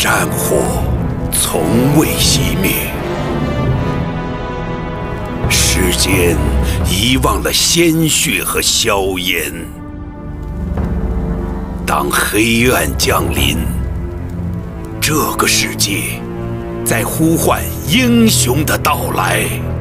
战火从未熄灭，世间遗忘了鲜血和硝烟。当黑暗降临，这个世界在呼唤英雄的到来。